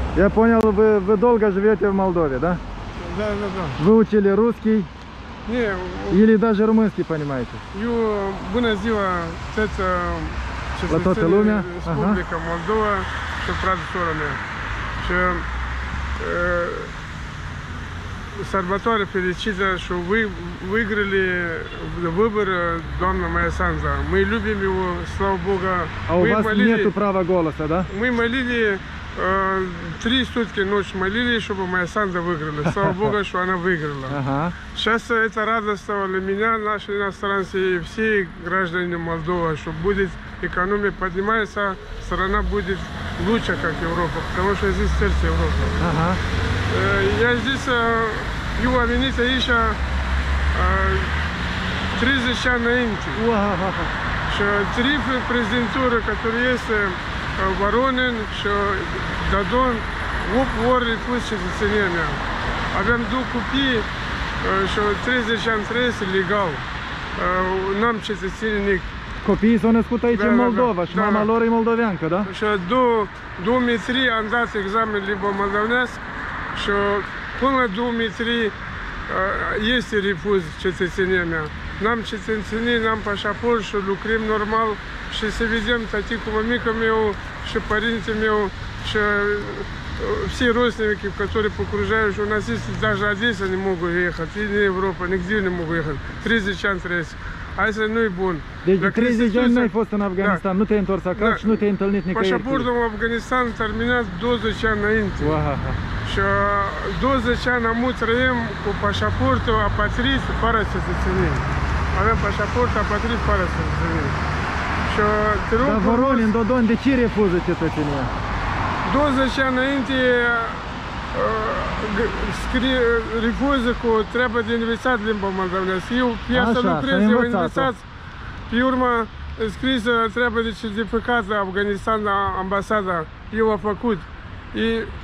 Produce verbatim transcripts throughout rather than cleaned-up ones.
Я понял, вы, вы долго живете в Молдове, да? Да, да, да. Вы учили русский? Не, Или даже румынский понимаете? eu, bună ziua, toată La toată lumea. Republica Moldova și frate sora mea. Și uh, sărbătoare fericită și выиграли выбор doamna Maia Sanza. Мы любим его, слава Богу. А у вас нету права голоса, да? Мы молили три сутки ночь молили, чтобы Майя Санза выиграла. Слава Богу, что она выиграла. Ага. Сейчас это радостно для меня, наши иностранцы и все граждане Молдовы, что будет экономия поднимается, страна будет лучше, как Европа, потому что здесь сердце Европы. Ага. Я здесь, eu am venit aici treizeci ani înainte. Și trei prezenturi care este Voronin și Dadon, opt ori refuz cetățenia mea. Aveam două copii și treizeci ani trăiesc legal. N-am cetățenie nici. Copiii s-au născut aici da, în Moldova da, și da, mama da. lor e moldoveancă, da? Și în două mii trei am dat examen limba moldovenească și până la două mii trei este refuz cetățenia mea. N-am cetățenie, n-am pașaport și lucrăm normal și să vedem taticul mămică meu și părintele meu și все родственники, которые покружают, что у нас есть даже Одесса не могут ехать, и не Европа, нигде не могут ехать. treizeci ani trăiesc. Asta nu e bun. Deci de treizeci de ani n-ai fost în Afganistan, da. Nu te-ai întors acasă da. Și nu te-ai întâlnit nicăieri. Pașaportul în Afganistan terminat douăzeci ani înainte. Wow. Și douăzeci ani am trăim cu pașaportul apatrit fără cetățenie. Avem pașaport apatrit fără cetățenie. Dar Voronin, Dodon, de ce refuză cetățenia? douăzeci ani înainte scrie, refuză cu treaba de învățat limba moldovenească. Eu piața lucrez, eu învățat. Pe urmă scrisă treaba de certificat la Afganistan, la ambasada, eu a făcut. E,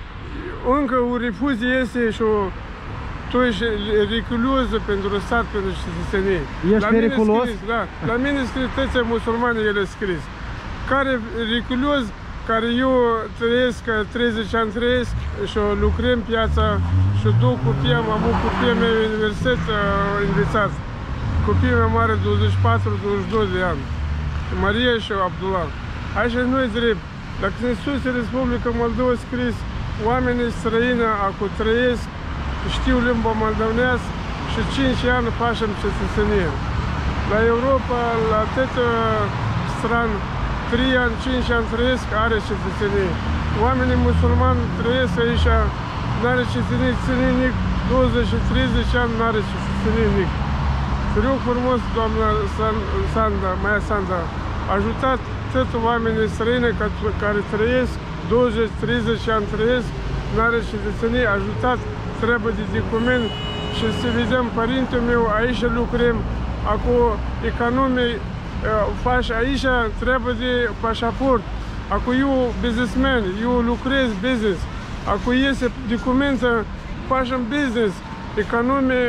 încă o refuz este și o tu ești ridiculoză pentru stat, pentru cetățenie. Ești periculos? Scris, da. La mine scris, toți musulmani ele scris. Care ridiculos, care eu trăiesc, treizeci ani trăiesc și lucrăm piața și două copii, am avut copiii mei în universitate învățat. Copiii mei mare douăzeci și patru douăzeci și doi de ani. Maria și Abdullah. Așa nu e drept. La Constituția Republica Moldova scris, oamenii străini acum trăiesc, știu limba moldovenească și cinci ani facem cetățenie. La Europa, la toată stran, trei ani, cinci ani trăiesc, are cetățenie. Oamenii musulmani trăiesc aici, n-are cetățenie, ține nici douăzeci și treizeci ani, n-are cetățenie nici. Te rog frumos, doamna Sanda, Maia Sanda, ajutat toți oamenii străini care trăiesc, douăzeci treizeci ani trăiesc, n-are cetățenie, ajutat, trebuie de document și să vedem părintele meu, aici lucrăm, acum economii faci aici, trebuie de pașaport. Acum eu businessman, eu lucrez business, acum iese documente, facem business, economie,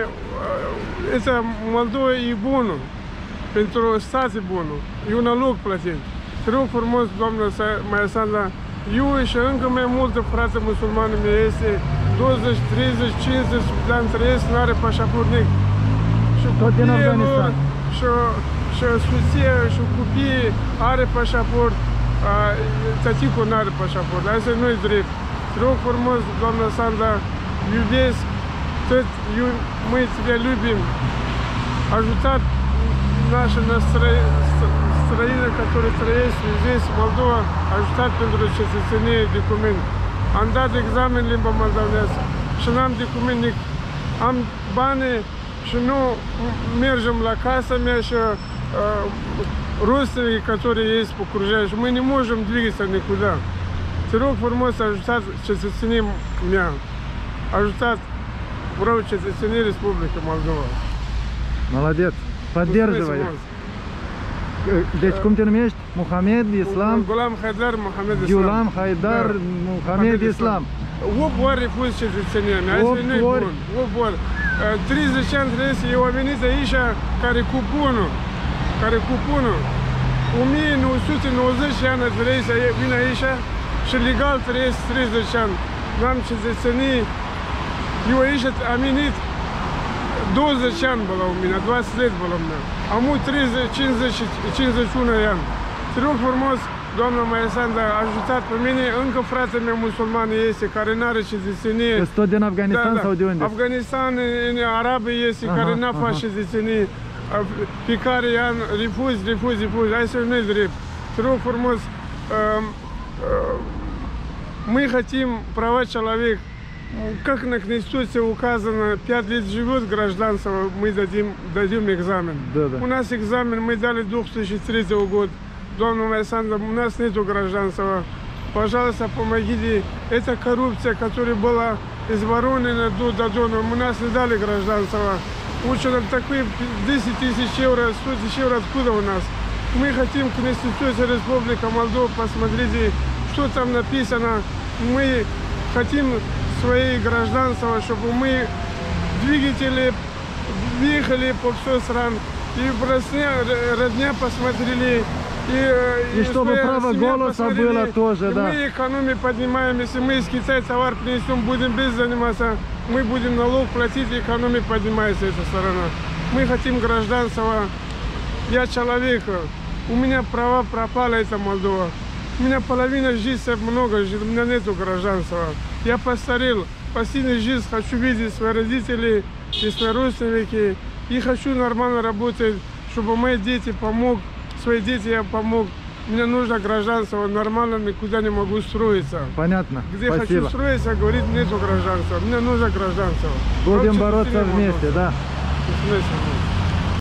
asta Moldova e bună, pentru stat e bună, e un aloc plătit. Te rog frumos, doamna Maia Sanda, eu și încă mai multe frate musulmani mei este douăzeci, treizeci, cincizeci de ani trăiesc, n-are pașaport nici. Și tot din Afganistan. Și, și soția și copiii are pașaport, taticul n-are pașaport, asta nu e drept. Te rog frumos, doamna Sanda, iubesc, tot, eu, мы тебя любим, ajutat nașa străină care trăiesc здесь, Moldova, ajutat pentru cetățenie, document. Am dat examen limba moldovenească și n-am document nici. Am bani și nu mergem la casa mea și uh, родственники, которые есть по окружающим, мы не можем двигаться никуда. Te rog frumos, ajutat cetățenie mea, ajutat vreau cetățenie Republica Moldova. Молодец, поддерживай. Deci cum te numești? Mohamed Islam? Gulam Haidar Mohamed Islam. Gulam Haidar Mohamed Islam. opt ori refuz cetățenia mea, asta nu e bun. opt ori. treizeci ani trăiesc, eu am venit aici care cupunul, care cupunul. o mie nouă sute nouăzeci ani trăiesc, vin aici și legal trăiesc treizeci ani. N-am cetățenii. Eu aici am venit douăzeci ani pe la mine, douăzeci lei pe la mine. Am treizeci, cincizeci, cincizeci și unu de ani. Te rog frumos, doamna Maesanda, a ajutat pe mine, încă fratele meu musulman este, care n-are cetățenie. Ești tot din Afganistan Da, da. sau de unde? Afganistan, în Arabe este, Aha, care n-a aha. fost cetățenie. Fiecare an refuz, refuz, refuz. Asta nu e drept. Te rog frumos, мы хотим права человека. Как на Конституции указано, пять лет живет гражданство, мы дадим, дадим экзамен. Да, да. У нас экзамен мы дали две тысячи третьего года. Дома Майсанда, у нас нету гражданства. Пожалуйста, помогите. Это коррупция, которая была из Воронина до Додона. У нас не дали гражданства. Лучше нам такие десять тысяч евро, сто тысяч евро откуда у нас? Мы хотим Конституцию Республики Молдова, посмотрите, что там написано. Мы хотим свои гражданства, чтобы мы двигатели въехали по всем стран. И родня, родня посмотрели. И, И чтобы право голоса было тоже, и да. мы экономию поднимаем. Если мы из Китая товар принесем, будем без заниматься, мы будем налог платить, экономия поднимается эта сторона. Мы хотим гражданства. Я человек. У меня права пропала, это Молдова. У меня половина жизни много, у меня нету гражданства. Я постарел, последнюю жизнь хочу видеть своих родителей и свои родственники. И хочу нормально работать, чтобы мои дети помог, свои дети я помог. Мне нужно гражданство, нормально никуда не могу строиться. Понятно. Где Спасибо. хочу строиться, говорит, нету гражданства. Мне нужно гражданство. Будем Короче, бороться не вместе, могу. да. Вместе.